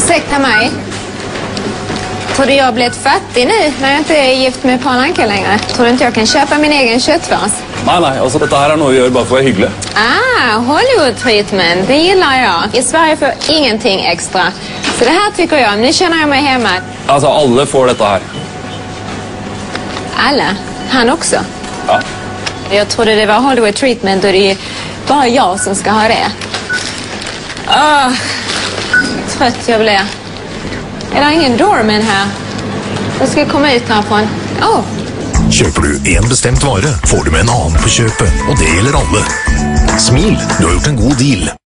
Ursäkta mig. Tror du jag har blivit fattig nu när jag inte är gift med Paul Anka längre? Tror du inte jag kan köpa min egen köttfärs? Nej, alltså detta här är nog gör bara för att vara hygglig. Hollywood treatment, det gillar jag. I Sverige får ingenting extra. Så det här tycker jag, nu känner jag mig hemma. Alltså alla får detta här. Alla? Han också? Ja. Jag trodde det var Hollywood treatment och det är bara jag som ska ha det. Trött jag blir. Är det ingen doorman här? Jag ska komma ut härifrån. Köper du en bestämt vara får du med en annen på köpet, och det gäller alla. Smil, du har gjort en god deal.